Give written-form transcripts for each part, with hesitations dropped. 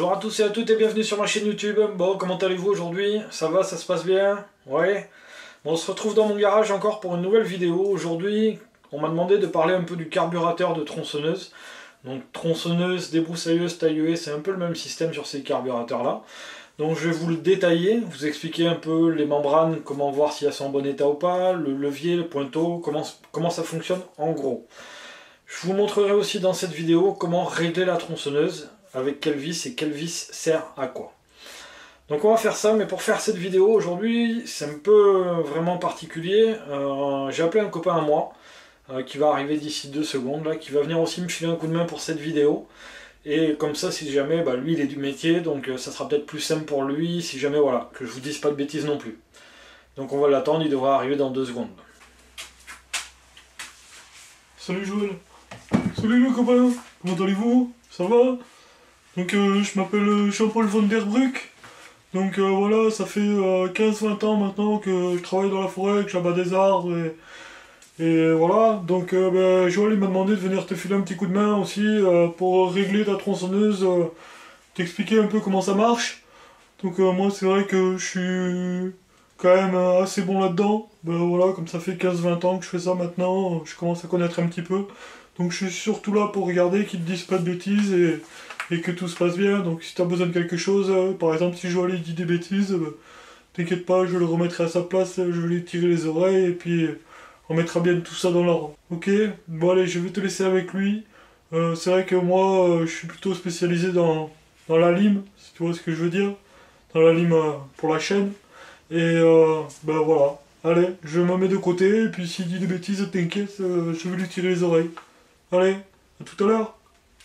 Bonjour à tous et à toutes et bienvenue sur ma chaîne YouTube. Bon, comment allez-vous aujourd'hui? Ça va, ça se passe bien? Ouais. Bon, on se retrouve dans mon garage encore pour une nouvelle vidéo. Aujourd'hui, on m'a demandé de parler un peu du carburateur de tronçonneuse. Donc tronçonneuse, débroussailleuse, tailleuse, c'est un peu le même système sur ces carburateurs-là. Donc je vais vous le détailler, vous expliquer un peu les membranes, comment voir si elles sont en bon état ou pas, le levier, le pointeau, comment ça fonctionne en gros. Je vous montrerai aussi dans cette vidéo comment régler la tronçonneuse, avec quelle vis et quelle vis sert à quoi. Donc on va faire ça, mais pour faire cette vidéo aujourd'hui, c'est un peu vraiment particulier. J'ai appelé un copain à moi, qui va arriver d'ici 2 secondes, là, qui va venir aussi me filer un coup de main pour cette vidéo. Et comme ça, si jamais, lui il est du métier, donc ça sera peut-être plus simple pour lui, si jamais, voilà, que je vous dise pas de bêtises non plus. Donc on va l'attendre, il devra arriver dans 2 secondes. Salut Joël. Salut les copains. Comment allez-vous? Ça va? Donc je m'appelle Jean-Paul Van Der Bruck. Donc voilà, ça fait 15-20 ans maintenant que je travaille dans la forêt, que j'abat des arbres et voilà. Donc Joël il m'a demandé de venir te filer un petit coup de main aussi pour régler ta tronçonneuse, t'expliquer un peu comment ça marche. Donc moi c'est vrai que je suis quand même assez bon là-dedans. Voilà, comme ça fait 15-20 ans que je fais ça maintenant, je commence à connaître un petit peu. Donc je suis surtout là pour regarder qu'ils ne disent pas de bêtises et que tout se passe bien. Donc si tu as besoin de quelque chose, par exemple si Joël dit des bêtises, t'inquiète pas, je le remettrai à sa place, je vais lui tirer les oreilles et puis on mettra bien tout ça dans l'ordre. Ok? Bon allez, je vais te laisser avec lui. C'est vrai que moi je suis plutôt spécialisé dans la lime, si tu vois ce que je veux dire. Dans la lime pour la chaîne. Et voilà. Allez, je me mets de côté et puis s'il dit des bêtises, t'inquiète, je vais lui tirer les oreilles. Allez, à tout à l'heure.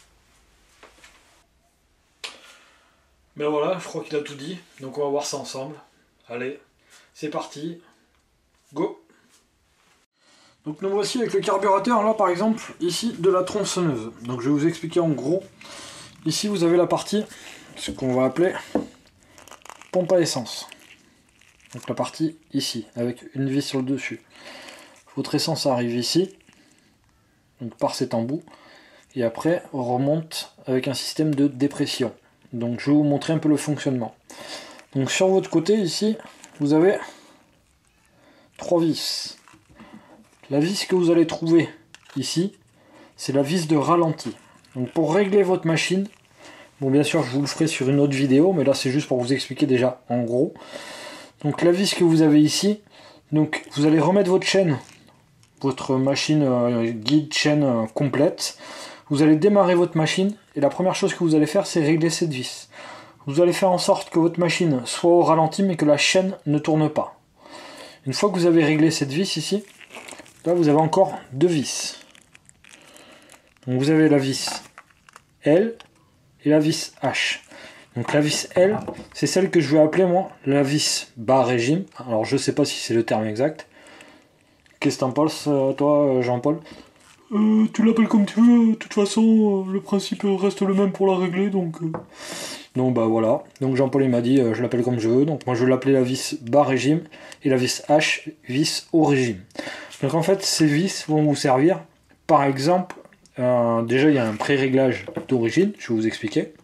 Ben voilà, je crois qu'il a tout dit, donc on va voir ça ensemble. Allez, c'est parti, go! Donc nous voici avec le carburateur, là par exemple, ici de la tronçonneuse. Donc je vais vous expliquer en gros. Ici vous avez la partie, ce qu'on va appeler pompe à essence. Donc la partie ici, avec une vis sur le dessus. Votre essence arrive ici, donc par cet embout, et après on remonte avec un système de dépression. Donc je vais vous montrer un peu le fonctionnement. Donc sur votre côté ici, vous avez 3 vis. La vis que vous allez trouver ici, c'est la vis de ralenti. Donc pour régler votre machine, bon bien sûr je vous le ferai sur une autre vidéo, mais là c'est juste pour vous expliquer déjà en gros. Donc la vis que vous avez ici, donc vous allez remettre votre chaîne, votre machine guide chaîne complète. Vous allez démarrer votre machine et la première chose que vous allez faire, c'est régler cette vis. Vous allez faire en sorte que votre machine soit au ralenti mais que la chaîne ne tourne pas. Une fois que vous avez réglé cette vis ici, là vous avez encore 2 vis. Donc vous avez la vis L et la vis H. Donc la vis L, c'est celle que je vais appeler moi la vis bas régime. Alors je sais pas si c'est le terme exact. Qu'est-ce que t'en penses toi Jean-Paul? Tu l'appelles comme tu veux, de toute façon le principe reste le même pour la régler donc... Donc voilà, donc Jean-Paul il m'a dit je l'appelle comme je veux, donc moi je vais l'appeler la vis bas régime et la vis H, vis haut régime. Donc en fait ces vis vont vous servir, par exemple, déjà il y a un pré-réglage d'origine, je vais vous expliquer.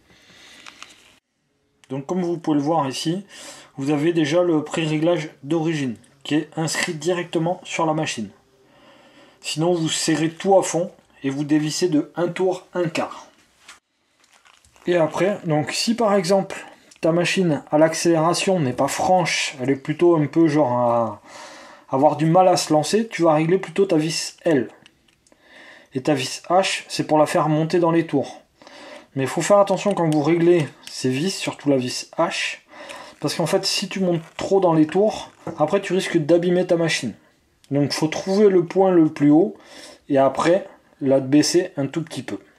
Donc comme vous pouvez le voir ici, vous avez déjà le pré-réglage d'origine qui est inscrit directement sur la machine. Sinon vous serrez tout à fond et vous dévissez de 1 tour 1/4. Et après, donc si par exemple ta machine à l'accélération n'est pas franche, elle est plutôt un peu genre à avoir du mal à se lancer, tu vas régler plutôt ta vis L. Et ta vis H, c'est pour la faire monter dans les tours. Mais il faut faire attention quand vous réglez ces vis, surtout la vis H, parce qu'en fait si tu montes trop dans les tours, après tu risques d'abîmer ta machine. Donc il faut trouver le point le plus haut et après la baisser un tout petit peu.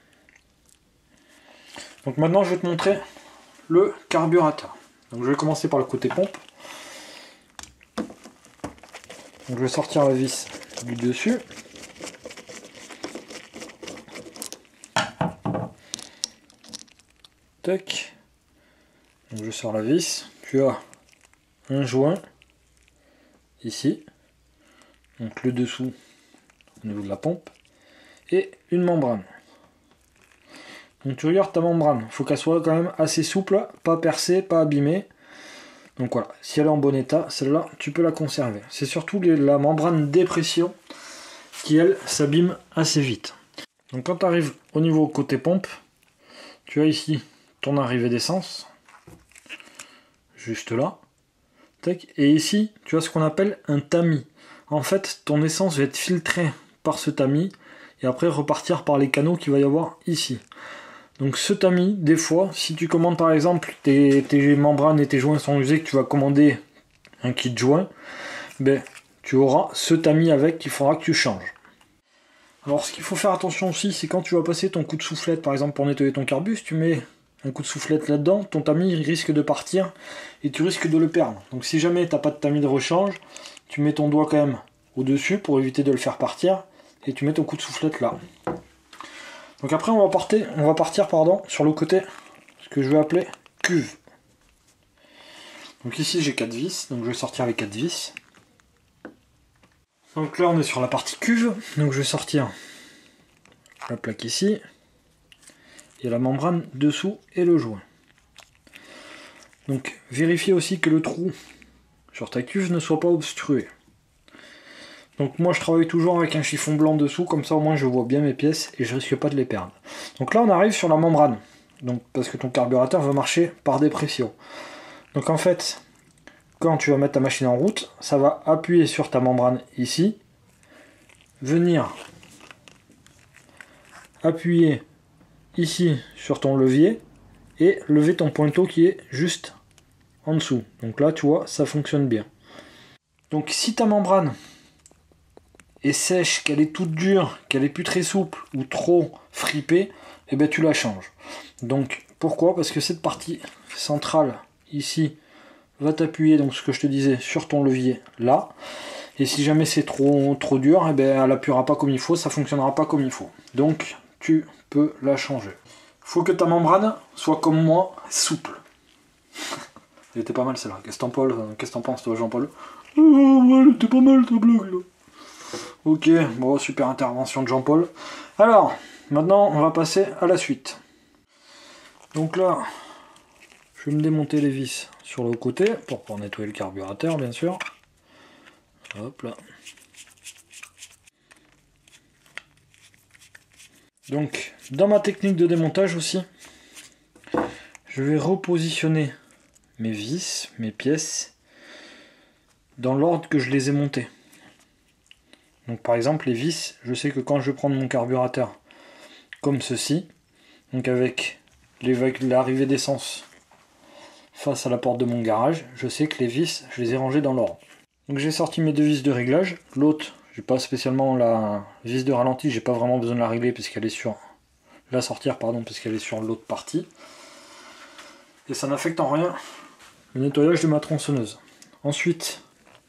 Donc maintenant je vais te montrer le carburateur. Donc je vais commencer par le côté pompe. Donc je vais sortir la vis du dessus. Tac. Donc je sors la vis. Tu as un joint ici. Donc le dessous au niveau de la pompe. Et une membrane. Donc tu regardes ta membrane, il faut qu'elle soit quand même assez souple, pas percée, pas abîmée. Donc voilà, si elle est en bon état, celle-là, tu peux la conserver. C'est surtout la membrane dépression qui, elle, s'abîme assez vite. Donc quand tu arrives au niveau côté pompe, tu as ici ton arrivée d'essence, juste là. Et ici, tu as ce qu'on appelle un tamis. En fait, ton essence va être filtrée par ce tamis et après repartir par les canaux qu'il va y avoir ici. Donc ce tamis, des fois, si tu commandes par exemple tes membranes et tes joints sont usés, que tu vas commander un kit joint, ben, tu auras ce tamis avec qu'il faudra que tu changes. Alors ce qu'il faut faire attention aussi, c'est quand tu vas passer ton coup de soufflette, par exemple pour nettoyer ton carbus, tu mets un coup de soufflette là-dedans, ton tamis risque de partir et tu risques de le perdre. Donc si jamais tu n'as pas de tamis de rechange, tu mets ton doigt quand même au-dessus pour éviter de le faire partir et tu mets ton coup de soufflette là. Donc après on va partir sur le côté, ce que je vais appeler cuve. Donc ici j'ai 4 vis, donc je vais sortir les 4 vis. Donc là on est sur la partie cuve, donc je vais sortir la plaque ici, et la membrane dessous et le joint. Donc vérifiez aussi que le trou sur ta cuve ne soit pas obstrué. Donc moi je travaille toujours avec un chiffon blanc dessous, comme ça au moins je vois bien mes pièces et je risque pas de les perdre. Donc là on arrive sur la membrane, donc parce que ton carburateur va marcher par dépression. Donc en fait, quand tu vas mettre ta machine en route, ça va appuyer sur ta membrane ici, venir appuyer ici sur ton levier et lever ton pointeau qui est juste en dessous. Donc là tu vois, ça fonctionne bien. Donc si ta membrane est sèche, qu'elle est toute dure, qu'elle est plus très souple ou trop fripée, et ben tu la changes. Donc pourquoi? Parce que cette partie centrale ici va t'appuyer, donc ce que je te disais, sur ton levier là, et si jamais c'est trop dur, et ben elle appuiera pas comme il faut, ça fonctionnera pas comme il faut. Donc tu peux la changer. Faut que ta membrane soit comme moi, souple. Elle était pas mal celle-là. Qu'est-ce que t'en penses toi, Jean-Paul? Ouais, elle était pas mal ta blague là. Ok, bon, super intervention de Jean-Paul. Alors, maintenant, on va passer à la suite. Donc là, je vais me démonter les vis sur le côté pour pouvoir nettoyer le carburateur, bien sûr. Hop là. Donc, dans ma technique de démontage aussi, je vais repositionner mes vis, mes pièces, dans l'ordre que je les ai montées. Donc par exemple les vis, je sais que quand je vais prendre mon carburateur comme ceci, donc avec l'arrivée d'essence face à la porte de mon garage, je sais que les vis, je les ai rangées dans l'ordre. Donc j'ai sorti mes deux vis de réglage, l'autre, j'ai pas spécialement la vis de ralenti, j'ai pas vraiment besoin de la régler puisqu'elle est sur la sortir pardon, puisqu'elle est sur l'autre partie. Et ça n'affecte en rien le nettoyage de ma tronçonneuse. Ensuite,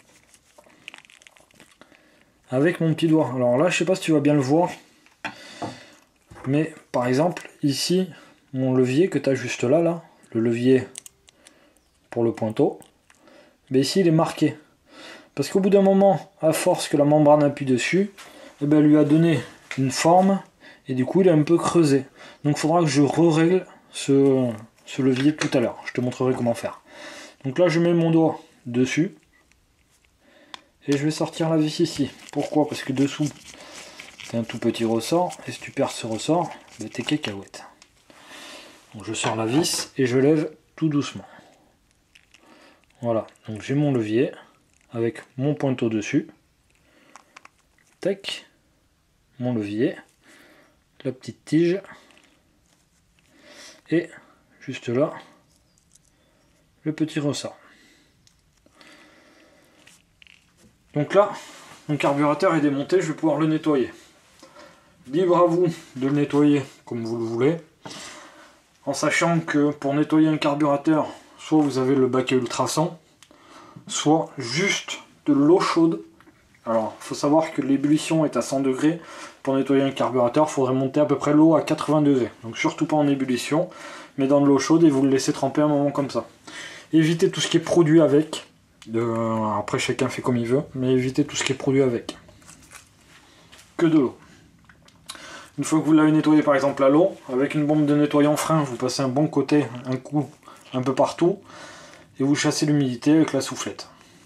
avec mon petit doigt. Alors là, je sais pas si tu vas bien le voir, mais par exemple, ici, mon levier que tu as juste là, le levier pour le pointeau, mais ici il est marqué. Parce qu'au bout d'un moment, à force que la membrane appuie dessus, eh ben, elle lui a donné une forme, et du coup il est un peu creusé. Donc il faudra que je re-règle ce levier tout à l'heure. Je te montrerai comment faire. Donc là, je mets mon doigt dessus. Et je vais sortir la vis ici. Pourquoi? Parce que dessous, c'est un tout petit ressort. Et si tu perds ce ressort, ben t'es cacahuète. Donc je sors la vis et je lève tout doucement. Voilà. Donc j'ai mon levier avec mon pointeau dessus. Tac. Mon levier. La petite tige. Et juste là, le petit ressort. Donc là, mon carburateur est démonté, je vais pouvoir le nettoyer. Libre à vous de le nettoyer comme vous le voulez, en sachant que pour nettoyer un carburateur, soit vous avez le baquet ultrason, soit juste de l'eau chaude. Alors, il faut savoir que l'ébullition est à 100 degrés. Pour nettoyer un carburateur, il faudrait monter à peu près l'eau à 80 degrés. Donc surtout pas en ébullition, mais dans de l'eau chaude et vous le laissez tremper un moment comme ça. Évitez tout ce qui est produit avec. Après chacun fait comme il veut, mais évitez tout ce qui est produit avec. Que de l'eau. Une fois que vous l'avez nettoyé par exemple à l'eau, avec une bombe de nettoyant frein, vous passez un bon côté, un coup un peu partout, et vous chassez l'humidité avec la soufflette.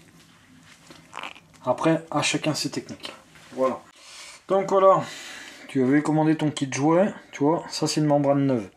Après, à chacun ses techniques. Voilà. Donc voilà, tu avais commandé ton kit jouet, tu vois, ça c'est une membrane neuve.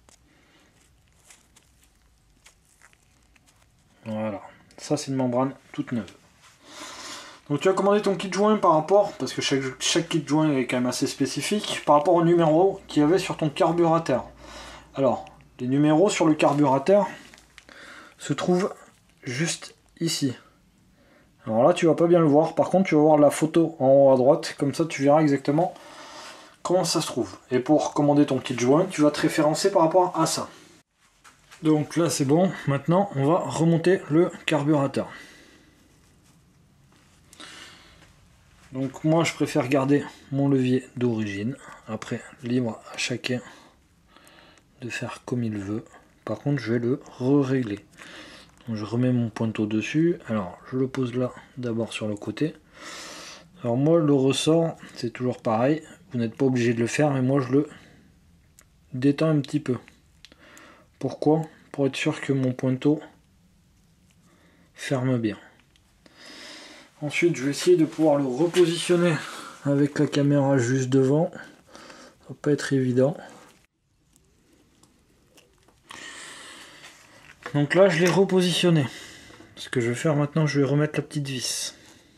Voilà, ça c'est une membrane toute neuve. Donc tu as commandé ton kit joint par rapport, parce que chaque kit joint est quand même assez spécifique, par rapport au numéro qu'il y avait sur ton carburateur. Alors, les numéros sur le carburateur se trouvent juste ici. Alors là tu vas pas bien le voir, par contre tu vas voir la photo en haut à droite, comme ça tu verras exactement comment ça se trouve. Et pour commander ton kit joint, tu vas te référencer par rapport à ça. Donc là c'est bon, maintenant on va remonter le carburateur. Donc moi je préfère garder mon levier d'origine, après libre à chacun de faire comme il veut. Par contre je vais le régler. Donc je remets mon pointeau dessus, alors je le pose là d'abord sur le côté. Alors moi le ressort c'est toujours pareil, vous n'êtes pas obligé de le faire mais moi je le détends un petit peu. Pourquoi? Pour être sûr que mon pointeau ferme bien. Ensuite, je vais essayer de pouvoir le repositionner avec la caméra juste devant. Ça va pas être évident. Donc là, je l'ai repositionné. Ce que je vais faire maintenant, je vais remettre la petite vis.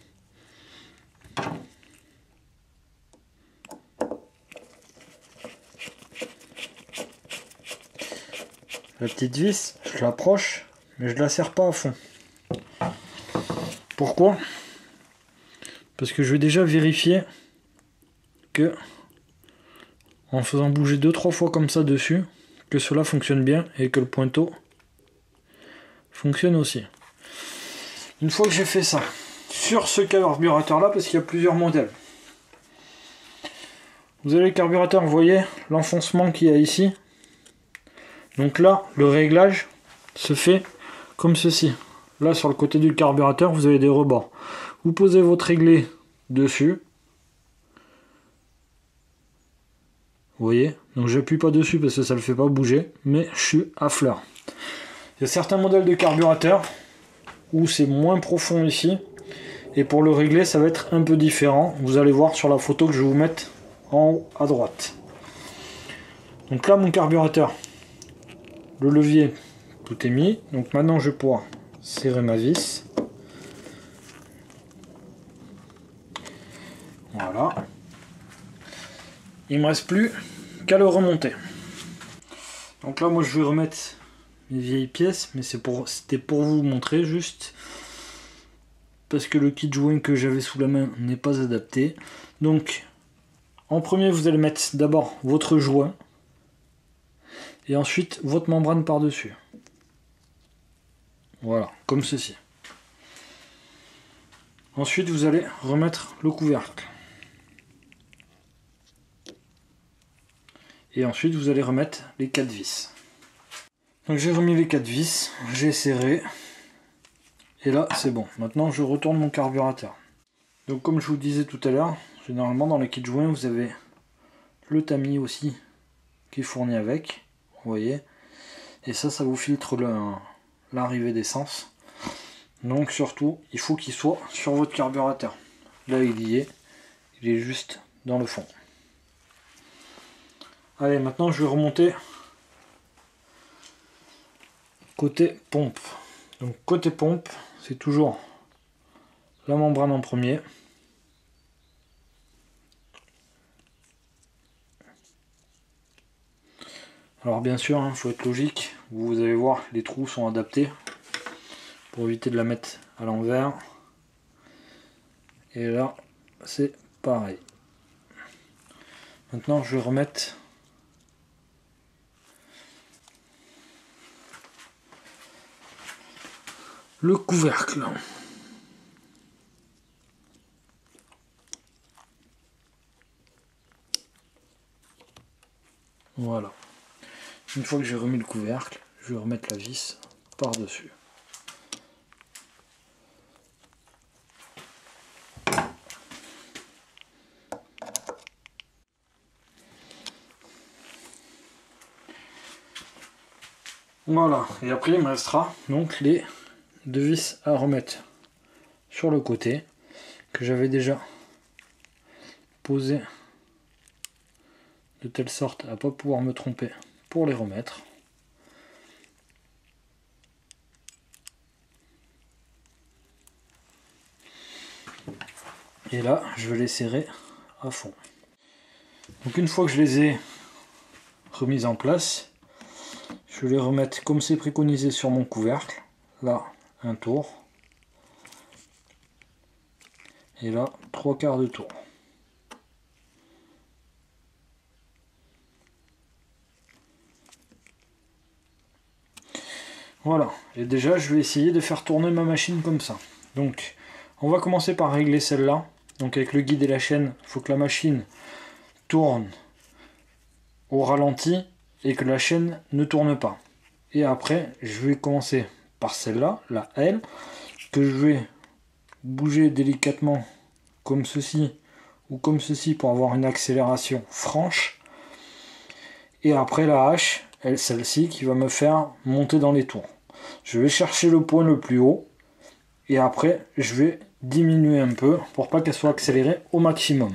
La petite vis, je l'approche, mais je la serre pas à fond. Pourquoi? Parce que je vais déjà vérifier que, en faisant bouger 2-3 fois comme ça dessus, que cela fonctionne bien et que le pointeau fonctionne aussi. Une fois que j'ai fait ça, sur ce carburateur là, parce qu'il y a plusieurs modèles, vous avez le carburateur, vous voyez l'enfoncement qu'il y a ici. Donc là, le réglage se fait comme ceci. Là, sur le côté du carburateur, vous avez des rebords. Vous posez votre réglé dessus. Vous voyez? Donc j'appuie pas dessus parce que ça ne le fait pas bouger, mais je suis à fleur. Il y a certains modèles de carburateur où c'est moins profond ici. Et pour le régler, ça va être un peu différent. Vous allez voir sur la photo que je vais vous mettre en haut à droite. Donc là, mon carburateur, le levier, tout est mis. Donc maintenant, je vais pouvoir serrer ma vis. Voilà. Il ne me reste plus qu'à le remonter. Donc là, moi, je vais remettre mes vieilles pièces, mais c'était pour vous montrer juste. Parce que le kit joint que j'avais sous la main n'est pas adapté. Donc, en premier, vous allez mettre d'abord votre joint. Et ensuite, votre membrane par-dessus. Voilà, comme ceci. Ensuite, vous allez remettre le couvercle. Et ensuite, vous allez remettre les 4 vis. Donc j'ai remis les 4 vis, j'ai serré. Et là, c'est bon. Maintenant, je retourne mon carburateur. Donc comme je vous disais tout à l'heure, généralement dans les kits joints, vous avez le tamis aussi qui est fourni avec. Vous voyez. Et ça vous filtre l'arrivée d'essence. Donc surtout, il faut qu'il soit sur votre carburateur. Là, il est juste dans le fond. Allez, maintenant je vais remonter côté pompe. Donc côté pompe, c'est toujours la membrane en premier. Alors bien sûr, il faut être logique. Vous allez voir, les trous sont adaptés pour éviter de la mettre à l'envers. Et là, c'est pareil. Maintenant, je vais remettre le couvercle. Voilà. Une fois que j'ai remis le couvercle, je vais remettre la vis par-dessus. Voilà, et après il me restera donc les 2 vis à remettre sur le côté que j'avais déjà posé de telle sorte à ne pas pouvoir me tromper pour les remettre. Et là, je vais les serrer à fond. Donc une fois que je les ai remises en place, je vais les remettre comme c'est préconisé sur mon couvercle. Là, un tour. Et là, 3/4 de tour. Voilà, et déjà je vais essayer de faire tourner ma machine comme ça. Donc on va commencer par régler celle-là. Donc avec le guide et la chaîne, il faut que la machine tourne au ralenti et que la chaîne ne tourne pas. Et après je vais commencer par celle-là, la L, que je vais bouger délicatement comme ceci ou comme ceci pour avoir une accélération franche. Et après la H, celle-ci qui va me faire monter dans les tours. Je vais chercher le point le plus haut et après je vais diminuer un peu pour pas qu'elle soit accélérée au maximum.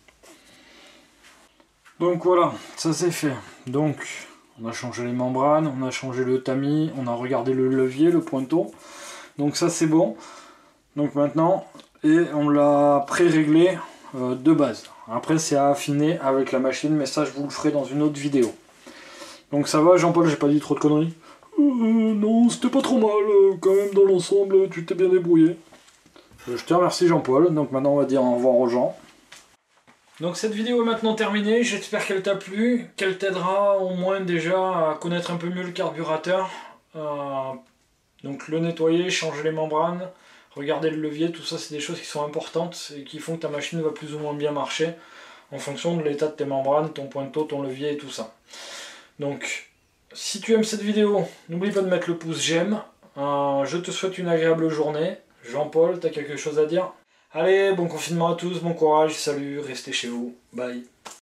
Donc voilà, ça c'est fait. Donc on a changé les membranes, on a changé le tamis, on a regardé le levier, le pointeau. Donc ça c'est bon. Donc maintenant, et on l'a pré-réglé de base. Après c'est à affiner avec la machine, mais ça je vous le ferai dans une autre vidéo. Donc ça va Jean-Paul, j'ai pas dit trop de conneries? Non, c'était pas trop mal, quand même dans l'ensemble, tu t'es bien débrouillé. Je te remercie Jean-Paul, donc maintenant on va dire au revoir aux gens. Donc cette vidéo est maintenant terminée, j'espère qu'elle t'a plu, qu'elle t'aidera au moins déjà à connaître un peu mieux le carburateur. Donc le nettoyer, changer les membranes, regarder le levier, tout ça c'est des choses qui sont importantes et qui font que ta machine va plus ou moins bien marcher en fonction de l'état de tes membranes, ton pointeau, ton levier et tout ça. Donc si tu aimes cette vidéo, n'oublie pas de mettre le pouce j'aime. Je te souhaite une agréable journée. Jean-Paul, t'as quelque chose à dire? Allez, bon confinement à tous, bon courage, salut, restez chez vous, bye.